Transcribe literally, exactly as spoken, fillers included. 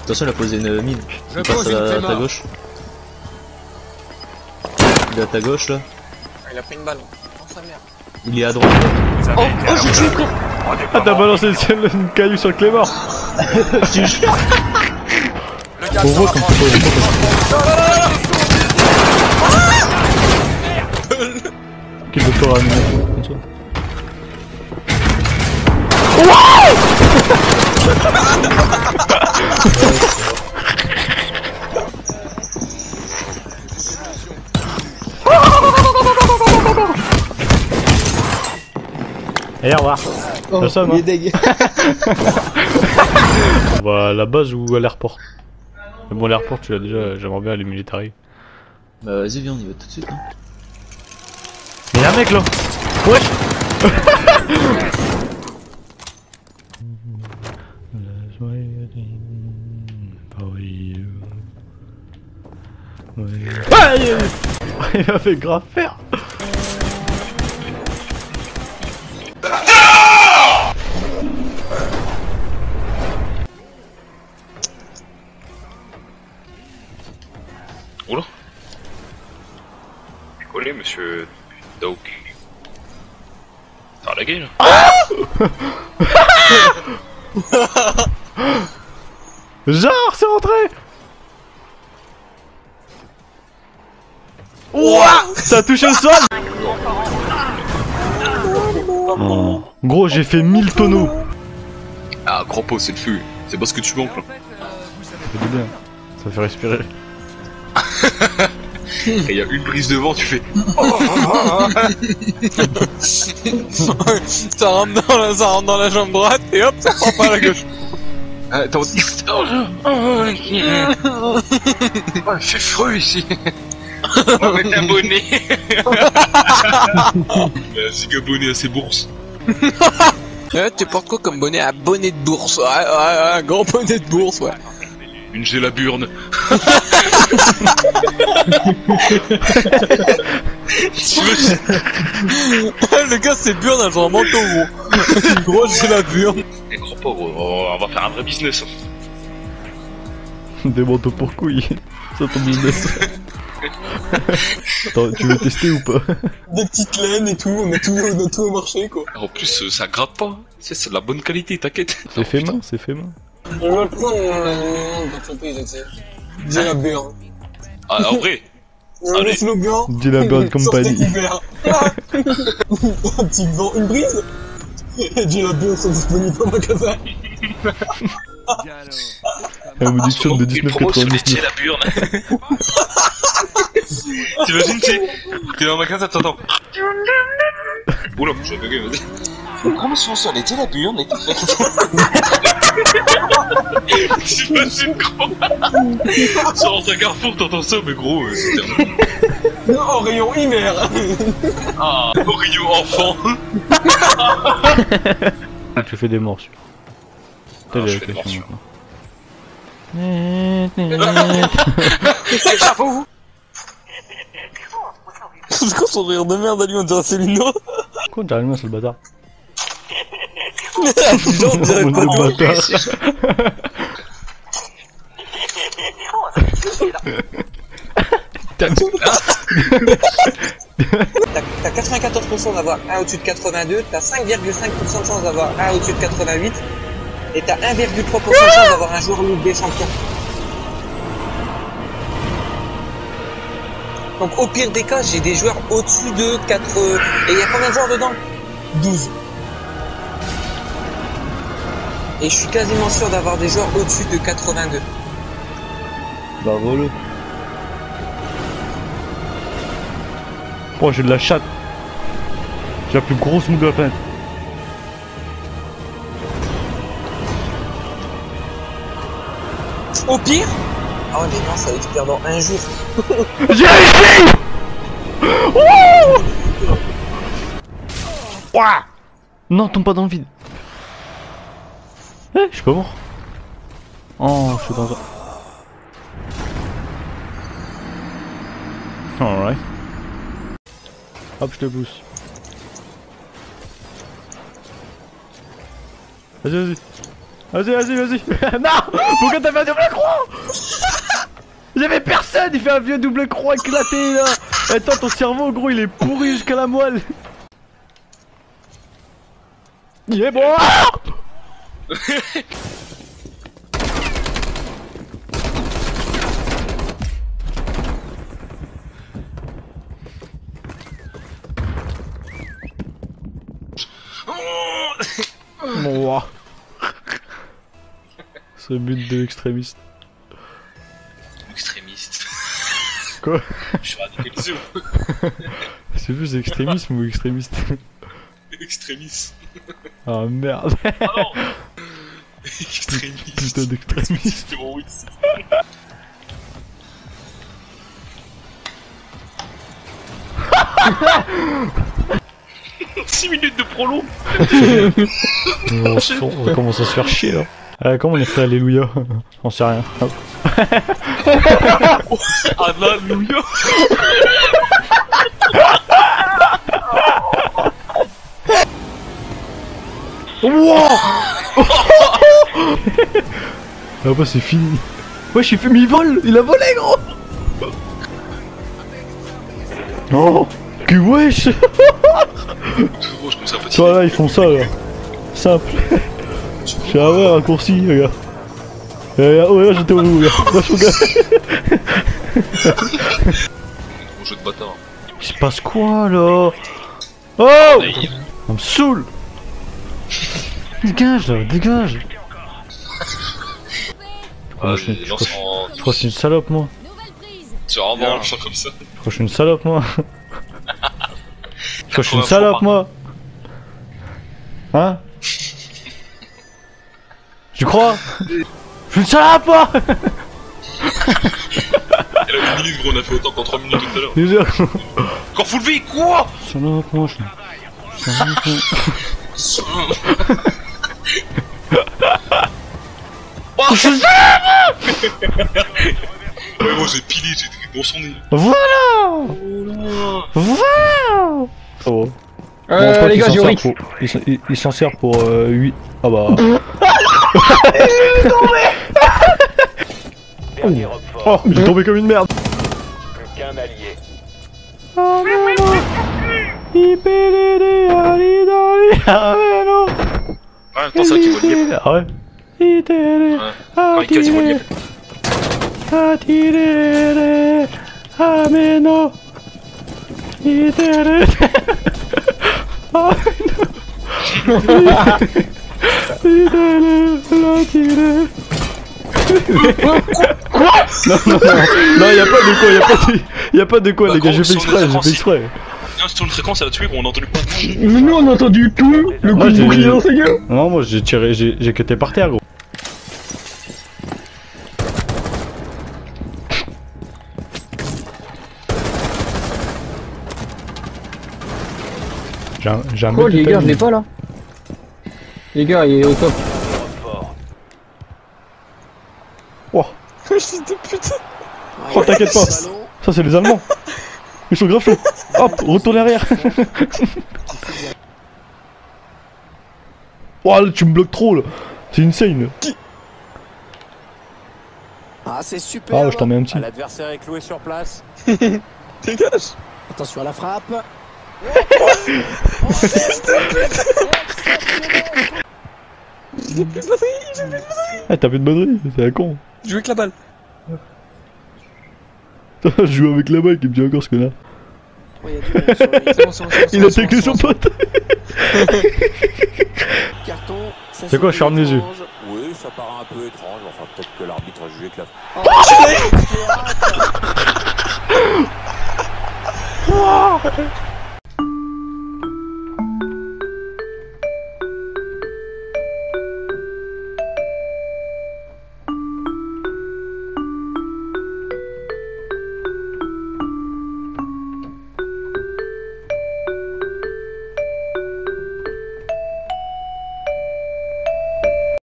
Attention, il a posé une mine. Il passe à, à ta gauche. Il est à ta gauche là. Il a pris une balle. Oh sa mère. Il est à droite. Oh, oh j'ai tué quoi. Ah t'as balancé une caillou sur le clément. Je te jure. On voit comme qui veut pas ramener comme ça. Et au revoir. Oh, ça, il est deg. On va à la base ou à l'aéroport. Mais bon, l'aéroport, tu l'as déjà, j'aimerais bien aller military. Bah vas-y, viens, on y va tout de suite. Hein. Mais y'a un mec là. Wesh. Ah, il m'a fait grave faire. Oula. Décollé, monsieur Dauk. T'as lagué là. Ah Genre, c'est rentré. Ouah, ça a touché le sol. Oh. Gros, j'ai fait mille tonneaux. Ah, gros pot, c'est le feu. C'est pas ce que tu manques là. Ça fait du bien. Ça fait respirer. Et y a une prise de vent, tu fais. Ça rentre dans la, ça rentre dans la jambe droite et hop, ça prend pas à la gauche. Ah, attends, oh, il fait froid ici. On va mettre un bonnet. Vas-y, que bonnet à ses bourses. Ouais, tu portes quoi comme bonnet? Un bonnet de bourse. Ouais, ouais, un grand bonnet de bourse, ouais. Une gélaburne. Le gars c'est burne dans un manteau gros. Une grosse gélaburne. Eh, crois pas, gros, on va faire un vrai business. Des manteaux pour couilles. C'est ton business. Attends, tu veux tester ou pas? Des petites laines et tout, on a tout, on a tout au marché quoi. En plus, ça gratte pas. Tu sais, c'est de la bonne qualité, t'inquiète. C'est fait main, c'est fait main. On va le prendre dans l'entreprise, tu sais. Gélaburne. Ah, en vrai. Le Allez. slogan. Gélaburne Company. Tu vends une brise? Et Gélaburne sont disponibles au magasin. La modification de Une promo sur les dix-neuf quatre-vingt-dix-neuf. gélaburnes. T'imagines, tu sais, t'es dans le magasin, t'entends. Oula, j'ai bugué, vas-y. Une promotion sur les gélaburnes et tout fait. T'imagines, gros. Sur un carrefour, t'entends ça, mais gros, euh, c'est terminé. Non, en rayon hiver. Ah, au rayon enfant. Ah, tu fais des morsures. Ah, je fais des morsures. Chapeau. C'est quoi son rire de merde à lui, on dirait Célino? Quoi, t'as allumé sur le bâtard? Genre, on dirait Le pas bâtard. T'as quatre-vingt-quatorze pour cent d'avoir un au-dessus de quatre-vingt-deux, t'as cinq virgule cinq pour cent de chance d'avoir un au-dessus de quatre-vingt-huit, et t'as un virgule trois pour cent de chance d'avoir un joueur Ligue des Champions. Donc au pire des cas, j'ai des joueurs au-dessus de quatre... Et il y a combien de joueurs dedans? douze. Et je suis quasiment sûr d'avoir des joueurs au-dessus de quatre-vingt-deux. Bah voilà. Oh, j'ai de la chatte. J'ai la plus grosse moule de la planète. Au pire? Ah ouais mais non, ça expire dans un jour. J'ai réussi. Wouh. Ouah. Non, tombe pas dans le vide. Eh, je suis pas mort. Oh, je suis dans un... Alright. Hop, je te pousse. Vas-y, vas-y. Vas-y, vas-y, vas-y. Non! Pourquoi t'as fait un double croix? Y'avait personne, il fait un vieux double croix éclaté là. Attends, ton cerveau gros il est pourri jusqu'à la moelle. Il est bon. Mon roi. Ce but de l'extrémiste. Extrémiste. Quoi? Je suis radicalisé. C'est plus extrémisme ou extrémiste? Extrémiste. Ah merde. Ah non. Extrémiste. Putain d'extrémiste. Terroriste. six minutes de prolo. on, se- on commence à se faire chier là. Euh, comment on est fait Alléluia? On sait rien. Hop. Alléluia. Wow. Ah bah c'est fini. Ouais j'ai fait mi vol, il a volé gros. Oh que wesh. Gros, je me sens fatigué. Toi là ils font ça là. Simple. Je fais ah ouais raccourci regarde. Regarde, oh regarde j'étais au bout regarde. Lâche mon gars. Gros jeu de bâtard. Il se passe quoi là? Oh. On me saoule. Dégage là, dégage. Ah, je, je, lance crois, en... je crois que je suis une salope moi. Tu vas vraiment un chant comme ça. Je crois que je suis une salope moi. Je crois que je suis une salope moi. Hein? Tu crois? Je suis une salope moi. Elle a une minute gros, on a fait autant qu'en trois minutes tout à l'heure. Déjà. Encore full vie, quoi? Salope moi, je suis une salope moi. Oh, ouais, moi j'ai pilé, j'ai écrit dans son nez. Voilà. Voilà. Oh. Euh, les gars, Yorick. Pour... Il s'en- il- il s'en sert pour euh, huit. Ah bah. Oh, il est tombé comme une merde. Qu'un allié. Oh non. Il pélé ali dali ameno. Ah, attends, c'est vrai qu'il voit le Ah ouais. Il télé. Quand il casse, il voit le Attirere ameno. Il télé. Ah non. Il télé l'attiré. Quoi? Non, non, non, non, y'a pas de quoi, y'a pas de, y'a pas de quoi, Bah, les gars, j'ai fait sur exprès, le j'ai fait exprès. Non, sur une fréquence, elle a tué, gros, on a entendu pas. Mais nous on a entendu tout, le coup Moi, de j'ai- bouclier dans sa gueule. Non, moi j'ai tiré, j'ai j'ai cuté par terre, gros. J'ai un, j'ai un Quoi mec qui les gars, t'a je l'ai mis. pas là. Les gars, il est au top. Oh, Fils de putain. oh t'inquiète pas, ça c'est les Allemands. Ils sont grave chauds. Hop, retourne arrière. Oh là, tu me bloques trop là. C'est insane là. Ah, c'est super. Ah, je t'en mets un petit. L'adversaire est cloué sur place. Dégage. Attention à la frappe. J'ai plus de batterie, j'ai plus de batterie. Ah, t'as plus de batterie, c'est un con. Je joue avec la balle. Je joue avec la balle qui me dit encore ce connard. Oh, il y a du monde sur le C'est bon, c'est bon, c'est bon. Il a taclé son pote. carton. Ça C'est quoi, je ferme les yeux. étrange. Oui, ça paraît un peu étrange. Enfin, peut-être que l'arbitre a jugé que la. Oh,